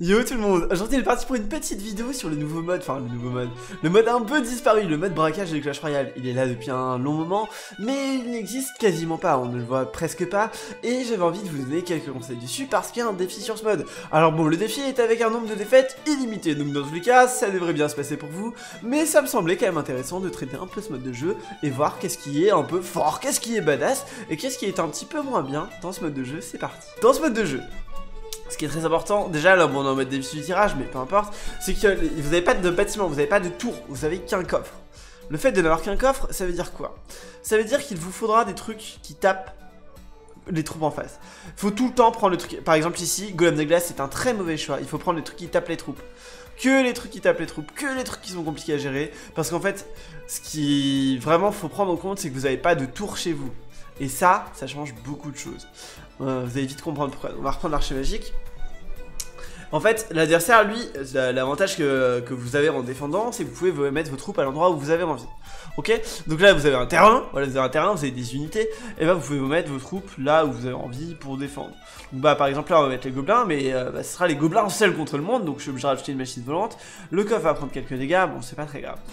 Yo tout le monde, aujourd'hui on est parti pour une petite vidéo sur le nouveau mode, le mode un peu disparu, le mode braquage de Clash Royale. Il est là depuis un long moment, mais il n'existe quasiment pas, on ne le voit presque pas, et j'avais envie de vous donner quelques conseils dessus parce qu'il y a un défi sur ce mode. Alors bon, le défi est avec un nombre de défaites illimité, donc dans tous les cas, ça devrait bien se passer pour vous, mais ça me semblait quand même intéressant de traiter un peu ce mode de jeu, et voir qu'est-ce qui est un peu fort, qu'est-ce qui est badass, et qu'est-ce qui est un petit peu moins bien dans ce mode de jeu. C'est parti. Dans ce mode de jeu, ce qui est très important, déjà là bon, on est en mode défi du tirage, mais peu importe, c'est que vous n'avez pas de bâtiment, vous n'avez pas de tour, vous avez qu'un coffre. Le fait de n'avoir qu'un coffre, ça veut dire quoi? Ça veut dire qu'il vous faudra des trucs qui tapent les troupes en face. Il faut tout le temps prendre le truc, par exemple ici, Golem de glace c'est un très mauvais choix, il faut prendre les trucs qui tapent les troupes. Que les trucs qui tapent les troupes, que les trucs qui sont compliqués à gérer, parce qu'en fait, ce qui vraiment faut prendre en compte, c'est que vous n'avez pas de tour chez vous. Et ça change beaucoup de choses. Vous allez vite comprendre pourquoi. On va reprendre l'archer magique. En fait, l'adversaire, lui, l'avantage que vous avez en défendant, c'est que vous pouvez mettre vos troupes à l'endroit où vous avez envie. Ok? Donc là, vous avez un terrain, voilà, vous avez un terrain, vous avez des unités, et bah vous pouvez vous mettre vos troupes là où vous avez envie pour défendre. Donc bah par exemple là, on va mettre les gobelins, mais ce sera les gobelins seuls contre le monde, donc je suis obligé de rajouter une machine volante. Le coffre va prendre quelques dégâts, bon, c'est pas très grave.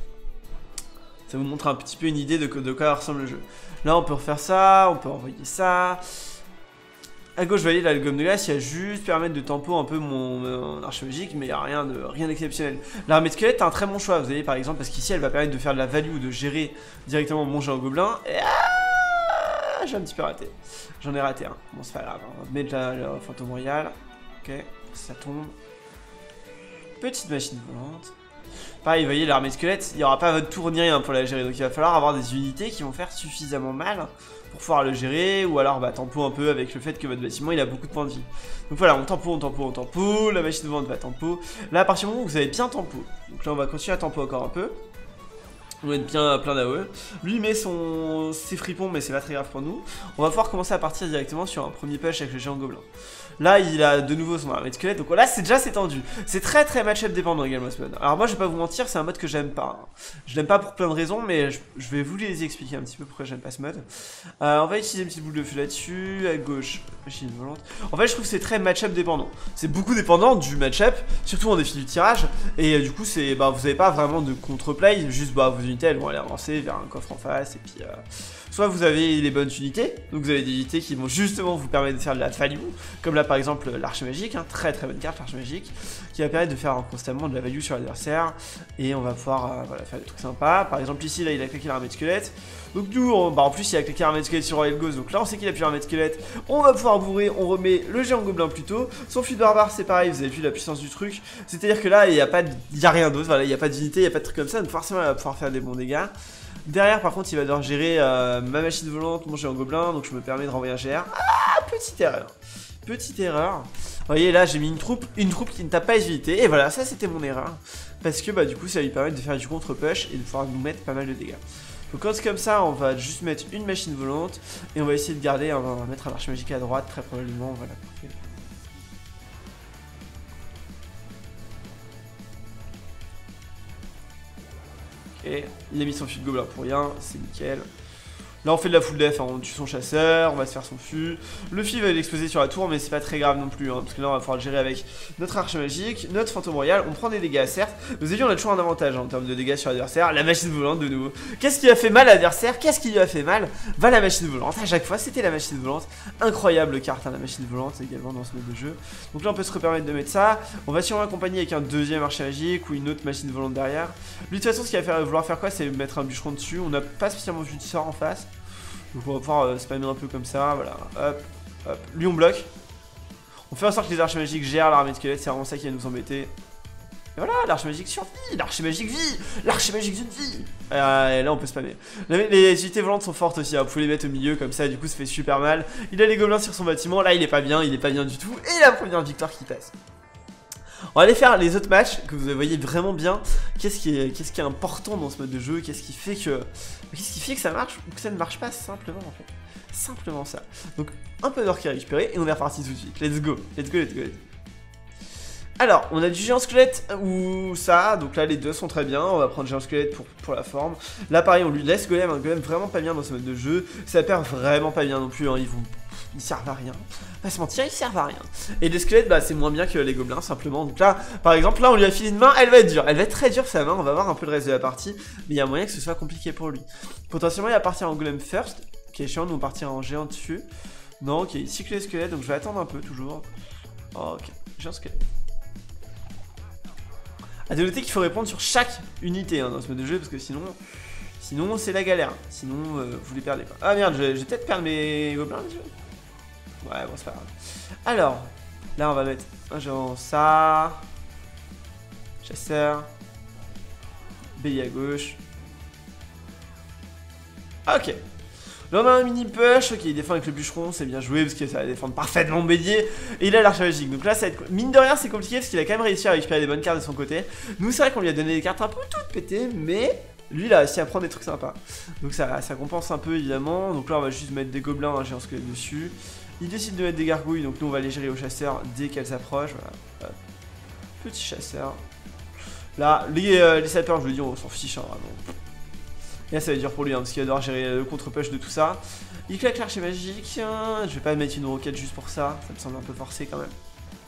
Ça vous montre un petit peu une idée de quoi ressemble le jeu. Là, on peut refaire ça, on peut envoyer ça. À gauche, vous voyez, là, le gomme de glace, il y a juste permettre de tempo un peu mon archer magique, mais il n'y a rien d'exceptionnel. L'armée de squelette est un très bon choix, vous voyez, par exemple, parce qu'ici, elle va permettre de faire de la value ou de gérer directement mon géant gobelin. Et j'ai un petit peu raté. J'en ai raté un. Bon, c'est pas grave, on va mettre la fantôme royale. Ok, ça tombe. Petite machine volante. Pareil, vous voyez, l'armée de squelette, il n'y aura pas votre tour ni rien pour la gérer, donc il va falloir avoir des unités qui vont faire suffisamment mal pour pouvoir le gérer, ou alors bah tempo un peu avec le fait que votre bâtiment il a beaucoup de points de vie. Donc voilà, on tempo, la machine de vente va tempo. Là, à partir du moment où vous avez bien tempo, donc là on va continuer à tempo encore un peu. On va être bien plein d'AOE. Lui il met ses fripons, mais c'est pas très grave pour nous. On va pouvoir commencer à partir directement sur un premier push avec le géant gobelin. Là il a de nouveau son armée de squelette, donc là c'est tendu. C'est très match-up dépendant également ce mode. Alors moi je vais pas vous mentir, c'est un mode que j'aime pas. Je l'aime pas pour plein de raisons, mais je vais vous les expliquer un petit peu pourquoi j'aime pas ce mode. On va utiliser une petite boule de feu là-dessus, à gauche, machine volante. En fait je trouve que c'est très match-up dépendant. C'est beaucoup dépendant du match-up, surtout en défi du tirage. Et du coup c'est vous avez pas vraiment de contre-play, juste vos unités elles vont aller avancer vers un coffre en face et puis soit vous avez les bonnes unités, donc vous avez des unités qui vont justement vous permettre de faire de la value, comme là par exemple l'archer magique, hein, très bonne carte l'archer magique, qui va permettre de faire constamment de la value sur l'adversaire, et on va pouvoir voilà, faire des trucs sympas. Par exemple ici là il a claqué l'armée de squelette, donc nous en plus il a claqué l'armée de squelette sur Royal Ghost, donc là on sait qu'il a plus l'armée de squelette, on va pouvoir bourrer, on remet le géant gobelin plus tôt. Son fluide barbare c'est pareil, vous avez vu la puissance du truc, c'est à dire que là il n'y a rien d'autre, voilà, il n'y a pas d'unité, il n'y a pas de truc comme ça, donc forcément il va pouvoir faire des bons dégâts. Derrière par contre il va devoir gérer ma machine volante, mon géant gobelin, donc je me permets de renvoyer un GR. Ah, petite erreur. Vous voyez là j'ai mis une troupe qui ne tape pas les unités, et voilà, ça c'était mon erreur. Parce que du coup ça va lui permettre de faire du contre-push et de pouvoir nous mettre pas mal de dégâts. Donc quand c'est comme ça, on va juste mettre une machine volante, et on va essayer de garder, on va mettre un archer magique à droite très probablement, voilà. Et il a mis son fût de gobelin pour rien, c'est nickel. Là on fait de la full def, hein, on tue son chasseur, on va se faire son fût. Le fût va l'exploser sur la tour, mais c'est pas très grave non plus, hein, parce que là on va pouvoir le gérer avec notre archer magique, notre fantôme royal. On prend des dégâts certes, vous avez vu on a toujours un avantage en termes de dégâts sur l'adversaire. La machine volante de nouveau. Qu'est-ce qui a fait mal à l'adversaire? Qu'est-ce qui lui a fait mal? Va la machine volante, à chaque fois c'était la machine volante. Incroyable carte, hein, la machine volante également dans ce mode de jeu. Donc là on peut se permettre de mettre ça. On va sûrement accompagner avec un deuxième archer magique ou une autre machine volante derrière. Lui de toute façon ce qu'il va vouloir faire quoi, c'est mettre un bûcheron dessus. On n'a pas spécialement vu de sort en face, donc on va pouvoir spammer un peu comme ça, voilà, hop, lui on bloque. On fait en sorte que les archers magiques gèrent l'armée de squelette, c'est vraiment ça qui va nous embêter. Et voilà, l'archer magique survit, l'archer magique vit, l'archer magique vie. Et là on peut spammer. Les unités volantes sont fortes aussi, hein, vous pouvez les mettre au milieu comme ça, du coup ça fait super mal. Il a les gobelins sur son bâtiment, là il est pas bien du tout, et la première victoire qui passe. On va aller faire les autres matchs que vous voyez vraiment bien. Qu'est-ce qui est important dans ce mode de jeu? Qu'est-ce qui fait que ça marche ou que ça ne marche pas simplement en fait? Simplement ça. Donc un peu d'or qui est récupéré et on est reparti tout de suite. Let's go. Alors, on a du géant squelette ou ça, donc là les deux sont très bien. On va prendre géant squelette pour la forme. Là pareil on lui laisse golem, un golem vraiment pas bien dans ce mode de jeu. Ça perd vraiment pas bien non plus, hein. ils servent à rien. On va se mentir, ils servent à rien. Et les squelettes, bah c'est moins bien que les gobelins simplement. Donc là, par exemple, là on lui a filé une main, elle va être dure. Elle va être très dure sa main, on va voir un peu le reste de la partie. Mais il y a moyen que ce soit compliqué pour lui. Potentiellement il va partir en golem first, qui est chiant, nous on partir en géant dessus. Non, ok, ici que les squelettes, donc je vais attendre un peu toujours. Oh, ok, j'ai un squelette. A de noter qu'il faut répondre sur chaque unité dans ce mode de jeu, parce que sinon c'est la galère. Sinon, vous les perdez pas. Ah merde, je vais peut-être perdre mes gobelins, les jeux. Ouais, bon, c'est pas grave. Alors, là, on va mettre un géant ça. Chasseur. Bélier à gauche. Ok. Là, on a un mini push. Ok, il défend avec le bûcheron, c'est bien joué parce que ça va défendre parfaitement bélier. Et il a l'arche magique. Donc là, ça va être. Mine de rien, c'est compliqué parce qu'il a quand même réussi à récupérer des bonnes cartes de son côté. Nous, c'est vrai qu'on lui a donné des cartes un peu toutes pétées, mais. Lui, il a réussi à prendre des trucs sympas. Donc ça compense un peu, évidemment. Donc là, on va juste mettre des gobelins, un géant squelette dessus. Il décide de mettre des gargouilles, donc nous, on va les gérer aux chasseurs dès qu'elles s'approchent. Voilà. Petit chasseur. Là, les sapeurs, je vous le dis, on s'en fiche, hein, vraiment. Et là, ça va être dur pour lui, hein, parce qu'il va devoir gérer le contre-push de tout ça. Il claque l'archer magique. Je vais pas mettre une roquette juste pour ça. Ça me semble un peu forcé, quand même.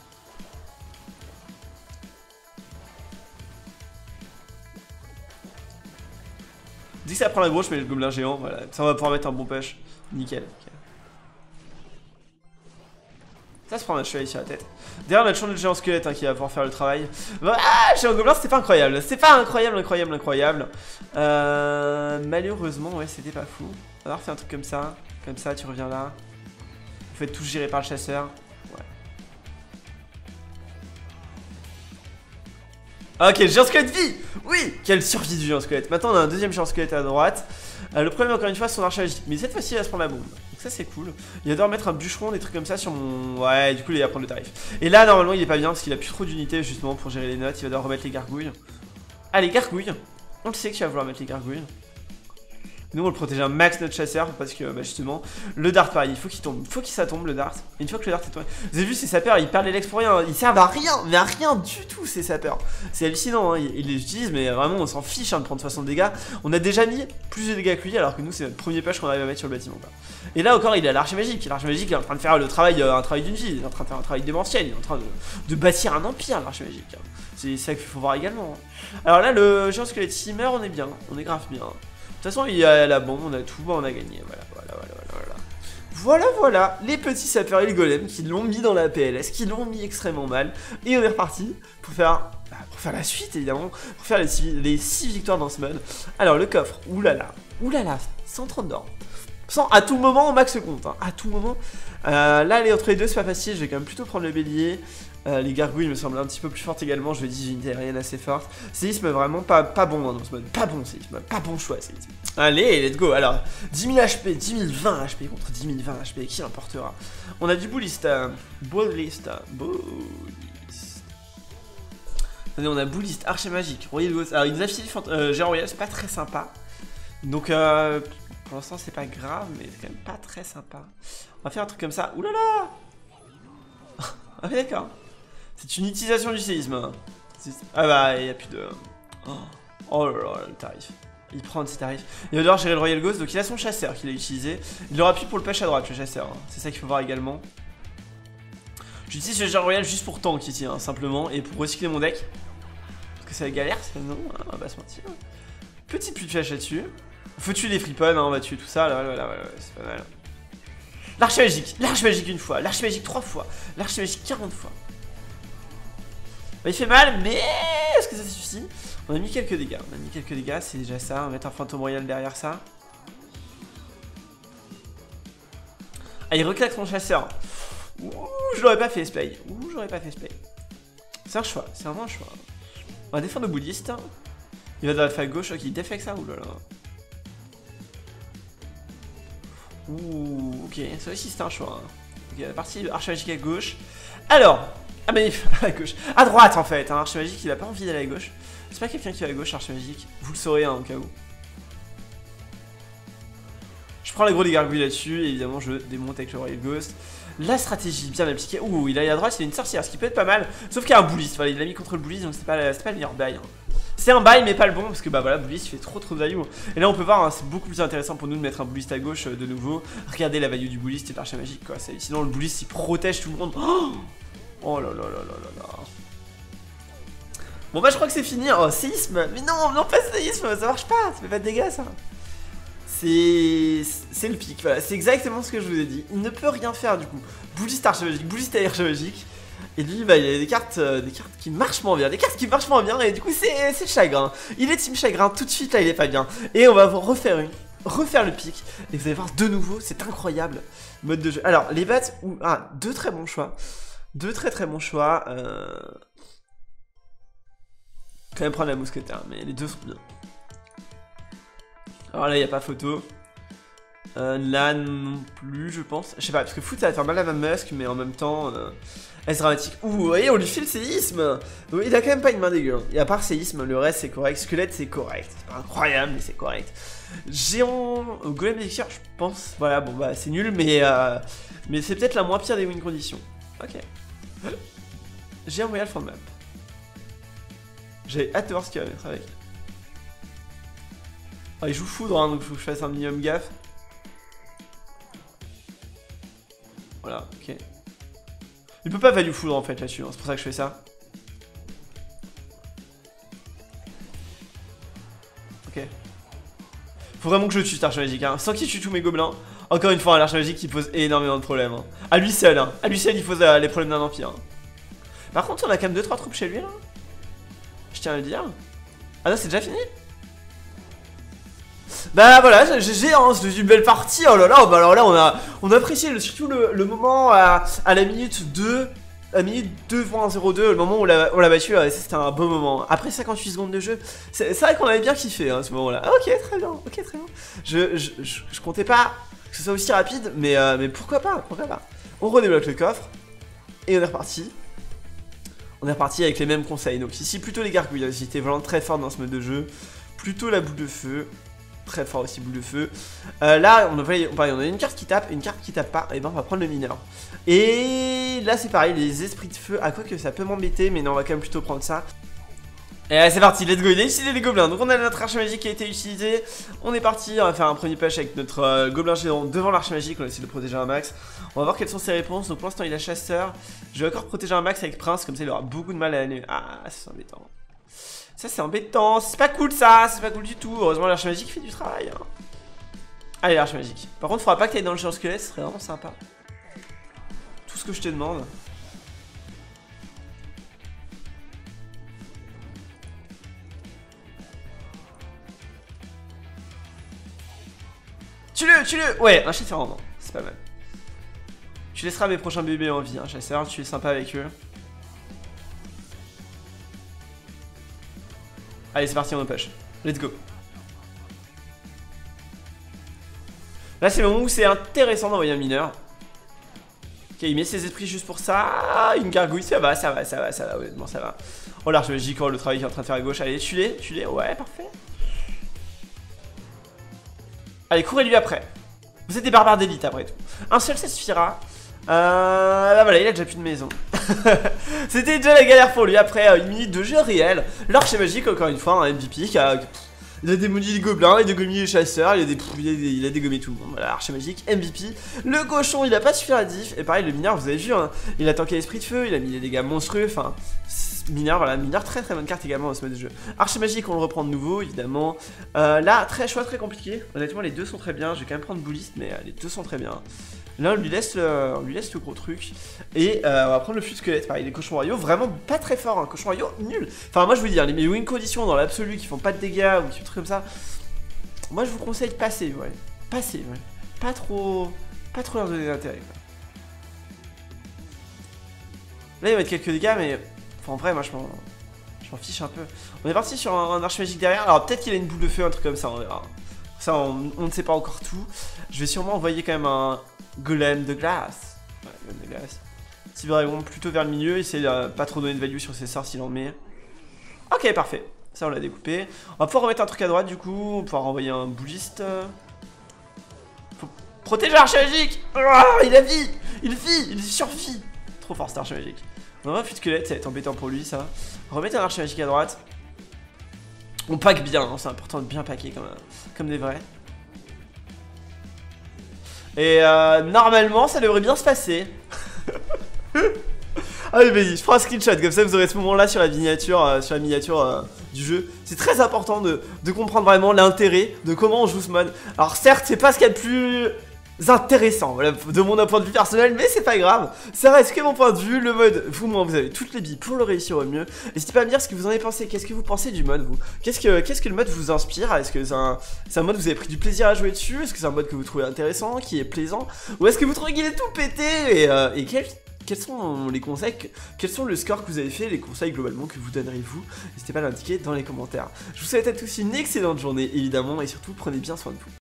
Dès que ça prend la gauche, je mets le gobelin géant, voilà. Ça, on va pouvoir mettre un bon push. Nickel. Ça se prend un chevalier sur la tête. Derrière, on a toujours le géant squelette hein, qui va pouvoir faire le travail. Ah, géant gobelin, c'était pas incroyable. C'était pas incroyable. Malheureusement, ouais, c'était pas fou. Alors, fais un truc comme ça. Comme ça, tu reviens là. Vous faites tout gérer par le chasseur. Ok, géant squelette vit. Oui, quelle survie du géant squelette. Maintenant on a un deuxième géant squelette à droite. Le problème encore une fois c'est son arche magique. Mais cette fois-ci il va se prendre la bombe. Donc ça c'est cool. Il va devoir mettre un bûcheron, des trucs comme ça sur mon... Ouais, du coup il va prendre le tarif. Et là normalement il est pas bien parce qu'il a plus trop d'unités justement pour gérer les notes. Il va devoir remettre les gargouilles. Ah les gargouilles. On le sait que tu vas vouloir mettre les gargouilles. Nous on le protège un max notre chasseur parce que bah, justement le dart pareil, il faut qu'il tombe, il faut qu'il ça tombe le dart. Et une fois que le dart est tombé, vous avez vu ces sapeurs, ils perdent les legs pour rien, ils servent à rien, mais à rien du tout ces sapeurs. C'est hallucinant, hein. Ils les utilisent mais vraiment on s'en fiche hein, de prendre 60 dégâts. On a déjà mis plus de dégâts que lui alors que nous c'est notre premier push qu'on arrive à mettre sur le bâtiment. Quoi. Et là encore il a l'arche magique, il est en train de faire le travail, un travail d'une vie, il est en train de faire un travail démentiel, il est en train de bâtir un empire l'arche magique. Hein. C'est ça qu'il faut voir également. Hein. Alors là le géant squelette s'il meurt on est bien, on est grave bien. De toute façon, il y a la bombe, on a tout, on a gagné. Voilà, les petits sapeurs et les golems qui l'ont mis dans la PLS, qui l'ont mis extrêmement mal. Et on est reparti pour faire la suite, évidemment, pour faire les 6 victoires dans ce mode. Alors, le coffre, oulala, 130 d'or. À tout moment, on max compte, hein, à tout moment. Là, aller entre les deux, c'est pas facile, je vais quand même plutôt prendre le bélier. Les gargouilles me semblent un petit peu plus fortes également, je vais dire une unité aérienne assez forte. Séisme vraiment pas bon hein, dans ce mode, pas bon séisme, pas bon choix séisme. Allez, let's go, alors 10 000 HP, 10 000 20 HP contre 10 000 20 HP, qui importera. On a du bullist, bullist. Attendez, on a bullist, archer magique, royal ghost. Alors il nous a filé géant royal, c'est pas très sympa. Donc pour l'instant c'est pas grave, mais c'est quand même pas très sympa. On va faire un truc comme ça, oulala. Ah mais d'accord. C'est une utilisation du séisme. Ah bah il n'y a plus de... Oh là là, le tarif. Il prend un petit tarif. Il va devoir gérer le Royal Ghost, donc il a son chasseur qu'il a utilisé. Il aura plus pour le push à droite, le chasseur. Hein. C'est ça qu'il faut voir également. J'utilise le géant royal juste pour tank ici, hein, simplement, et pour recycler mon deck. Parce que c'est la galère, sinon, hein, on va se mentir. Petite pluie de flèche là-dessus. Faut tuer les fripons, hein, on va tuer tout ça, voilà, c'est pas mal. L'arche magique une fois, l'arche magique 3 fois, l'arche magique 40 fois. Bah, il fait mal, mais est-ce que ça suffit? On a mis quelques dégâts, c'est déjà ça. On va mettre un fantôme royal derrière ça. Ah, il reclaque son chasseur. Ouh, je l'aurais pas fait ce play. C'est un choix, c'est vraiment un choix. On va défendre le bouddhiste. Il va dans la faille gauche, ok, il défait avec ça, oulala. Ouh, ok, ça aussi c'est un choix. Hein. Ok, la partie arche magique à gauche. Alors, ah mais à gauche, à droite en fait. Hein, arche magique, il a pas envie d'aller à gauche. C'est pas quelqu'un qui va à gauche, arche magique. Vous le saurez hein, au cas où. Je prends l'aggro des gargouilles là-dessus, et évidemment je démonte avec le Royal Ghost. La stratégie bien appliquée. Ouh, il a à droite, il a une sorcière, ce qui peut être pas mal. Sauf qu'il y a un bullist, voilà, il l'a mis contre le bullist, donc c'est pas le meilleur bail. Hein. C'est un bail mais pas le bon parce que bah voilà, Bouliste fait trop de value. Et là on peut voir, hein, c'est beaucoup plus intéressant pour nous de mettre un Bouliste à gauche de nouveau. Regardez la value du Bouliste et l'archer-magique quoi. Sinon le Bouliste il protège tout le monde. Oh là là là là là là. Bon bah je crois que c'est fini. Oh séisme. Mais non pas séisme, ça marche pas, ça fait pas de dégâts ça. C'est le pic, voilà, c'est exactement ce que je vous ai dit. Il ne peut rien faire du coup. Bouliste archer-magique, Bouliste archer-magique. Et lui, bah, il a des cartes qui marchent moins bien. Des cartes qui marchent moins bien. Et du coup, c'est chagrin. Il est team chagrin tout de suite. Là, il est pas bien. Et on va refaire le pic. Et vous allez voir de nouveau. C'est incroyable. Mode de jeu. Alors, les bats. Deux très bons choix. Deux très bons choix. Quand même prendre la mousquetaire. Mais les deux sont bien. Alors là, il n'y a pas photo. Là non plus, je pense. Je sais pas, parce que foot ça va faire mal à ma Musk, mais en même temps. Est-ce dramatique? Ouh, vous voyez, on lui file séisme. Oui, il a quand même pas une main dégueu. Et à part séisme, le reste c'est correct. Squelette c'est correct. C'est pas incroyable, mais c'est correct. Géant, golem élixir, je pense. Voilà, bon bah c'est nul, mais c'est peut-être la moins pire des win conditions. Ok. Géant royal fond de map. J'ai hâte de voir ce qu'il va mettre avec. Ah, il joue foudre, hein, donc il faut que je fasse un minimum gaffe. Voilà, ok. Il peut pas value foudre en fait là-dessus, hein, c'est pour ça que je fais ça. Ok. Faut vraiment que je tue cet archer-magique, hein. Sans qu'il tue tous mes gobelins. Encore une fois, un archer-magique qui pose énormément de problèmes. Hein. À lui seul, hein. À lui seul, il pose les problèmes d'un empire. Hein. Par contre, on a quand même 2-3 troupes chez lui là. Je tiens à le dire. Ah non, c'est déjà fini? Bah voilà, GG, hein, c'est une belle partie. Oh là là, bah alors là on a apprécié surtout le moment à la minute 2. À la minute 2.02, le moment où on l'a battu, c'était un beau moment. Après 58 secondes de jeu, c'est vrai qu'on avait bien kiffé hein, ce moment là. Ah, ok, très bien, ok, très bien. Je comptais pas que ce soit aussi rapide, mais pourquoi pas, On redébloque le coffre, et on est reparti. On est reparti avec les mêmes conseils. Donc ici plutôt les gargouilles, ils étaient vraiment très forts dans ce mode de jeu. Plutôt la boule de feu. Très fort aussi, boule de feu. Là, on a une carte qui tape et une carte qui tape pas. Et ben, on va prendre le mineur. Et là, c'est pareil, les esprits de feu. À quoi que ça peut m'embêter, mais non, on va quand même plutôt prendre ça. Et allez, c'est parti, let's go. Il a utilisé les gobelins. Donc, on a notre archer-magique qui a été utilisé. On est parti, on va faire un premier push avec notre gobelin géant devant l'archer-magique. On va essayer de le protéger un max. On va voir quelles sont ses réponses. Donc, pour l'instant, il a chasseur. Je vais encore protéger un max avec prince. Comme ça, il aura beaucoup de mal à aller. Ah, c'est embêtant. Ça c'est embêtant, c'est pas cool ça, c'est pas cool du tout. Heureusement l'archer-magique fait du travail hein. Allez l'archer-magique. Par contre faudra pas que t'ailles dans le champ squelette, ce serait vraiment sympa. Tout ce que je te demande. Tue-le. Ouais, un chasseur en vent, c'est pas mal. Tu laisseras mes prochains bébés en vie, hein, chasseur, tu es sympa avec eux. Allez, c'est parti, on push. Let's go. Là, c'est le moment où c'est intéressant d'envoyer un mineur. Ok, il met ses esprits juste pour ça. Une gargouille, ça va, honnêtement, ça va. Oh, l'archer-magique, oh, le travail qu'il est en train de faire à gauche. Allez, tue-les, ouais, parfait. Allez, courez-lui après. Vous êtes des barbares d'élite après tout. Un seul, ça suffira. Là voilà, il a déjà plus de maison. C'était déjà la galère pour lui après une minute de jeu réel. L'archer-magique, encore une fois, un MVP qui a. Il a démoli les gobelins, il a dégommé les chasseurs, il a dégommé tout le monde. Voilà, archer-magique, MVP. Le cochon, il a pas suffi à diff. Et pareil, le mineur, vous avez vu, hein, il a tanké l'esprit de feu, il a mis des dégâts monstrueux. Enfin, mineur, voilà, mineur, très bonne carte également dans ce mode de jeu. Archer-magique, on le reprend de nouveau, évidemment. Là, choix très compliqué. Honnêtement, les deux sont très bien. Je vais quand même prendre Bouliste, mais les deux sont très bien. Là, on lui laisse le gros truc. Et on va prendre le flux de squelette. Pareil, les cochons royaux, vraiment pas très forts. Hein. Cochons royaux, nul. Enfin, moi, je vous dis, hein, les win conditions dans l'absolu qui font pas de dégâts ou des trucs comme ça. Moi, je vous conseille de passer, ouais. Passer, ouais. Pas trop leur donner d'intérêt. Là, il va mettre quelques dégâts, mais. Enfin, en vrai, moi, je m'en fiche un peu. On est parti sur un archer-magique derrière. Alors, peut-être qu'il a une boule de feu, un truc comme ça, on verra. Ça, on ne sait pas encore tout. Je vais sûrement envoyer quand même un golem de glace. Ouais, golem de glace. Petit dragon plutôt vers le milieu. Essayer de pas trop donner de value sur ses sorts s'il en met. Ok, parfait. Ça, on l'a découpé. On va pouvoir remettre un truc à droite du coup. On va pouvoir envoyer un bouliste. Faut protéger l'archer-magique. Il a vie. Il survit. Trop fort cet archer-magique. On envoie un flux de squelette, ça va être embêtant pour lui ça. Remettre un archer-magique à droite. On pack bien, hein, c'est important de bien packer comme des vrais. Et normalement ça devrait bien se passer. Allez vas-y, je prends un screenshot, comme ça vous aurez ce moment là sur la miniature, du jeu. C'est très important de comprendre vraiment l'intérêt de comment on joue ce mode. Alors certes c'est pas ce qu'il y a de plus intéressant, voilà, de mon point de vue personnel, mais c'est pas grave, ça reste que mon point de vue. Le mode, vous avez toutes les billes pour le réussir au mieux. N'hésitez pas à me dire ce que vous en avez pensé, qu'est-ce que vous pensez du mode vous. Qu'est-ce que le mode vous inspire? Est-ce que c'est un mode que vous avez pris du plaisir à jouer dessus? Est-ce que c'est un mode que vous trouvez intéressant, qui est plaisant? Ou est-ce que vous trouvez qu'il est tout pété? Et quels sont les conseils, quels sont le score que vous avez fait, les conseils globalement que vous donnerez vous? N'hésitez pas à l'indiquer dans les commentaires. Je vous souhaite à tous une excellente journée évidemment, et surtout prenez bien soin de vous.